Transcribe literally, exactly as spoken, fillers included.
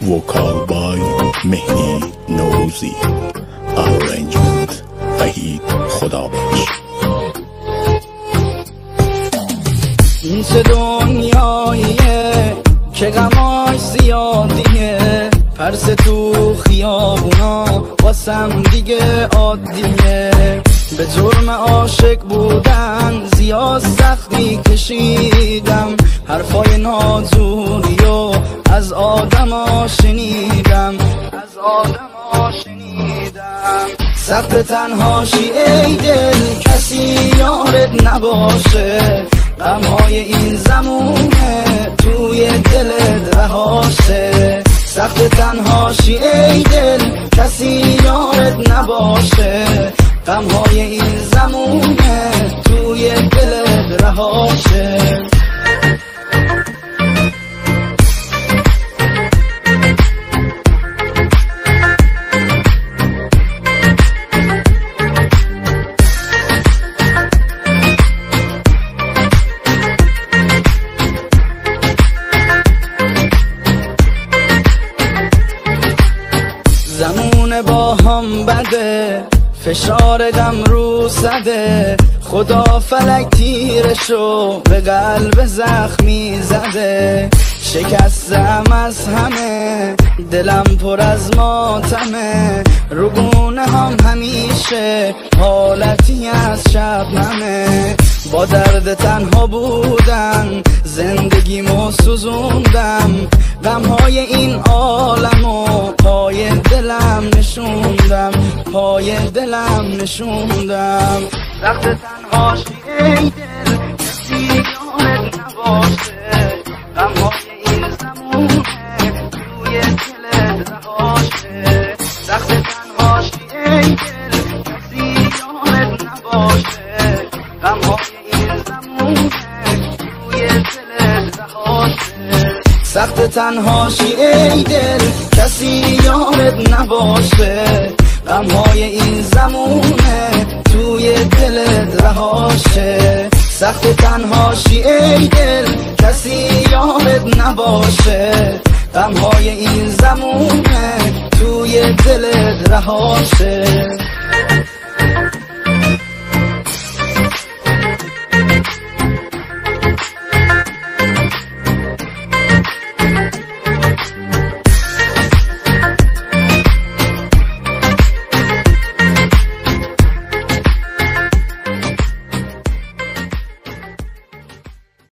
Vocal by مهدی نوروزی. Arrangement وحید خدابخش. این چه دنیاییه که غماش زیادیه، پرس تو خیابونا واسم دیگه عادیه. به جرم عاشق بودن زیاد سختی کشیدم، حرفای نازوریو از آدما شنیدم، از آدما شنیدم. سخت تنهاشی ای دل، کسی یارت نباشه، غمهای این زمونه توی دلت رهاشه. سخت تنهاشی ای دل، کسی یارت نباشه، غمهای این زمونه توی دلت رهاشه. زمونه با هم بده، فشار غم رو زده، خدا فلک تیرشو به قلب زخمی زده. شکستم از همه، دلم پر از ماتمه، رو گونه هم همیشه حالتی از شبنمه. با درد تنها بودن زندگیمو سوزوندم، غمهای این عالمو پای دلم نشوندم، پای دلم نشوندم. سخت تنهاشی ای دل، کسی یارت نباشه، غمهای این زمونه توی دلت رهاشه. سخت تنهاشی ای دل، کسی یارت نباشه، غمهای این زمونه توی دلت رهاشه. سخت تنهاشی ای دل، کسی یارت نباشه، غمهای این زمونه توی دلت رهاشه. سخت تنهاشی ای دل، کسی یارت نباشه، غمهای این زمونه توی دلت رهاشه.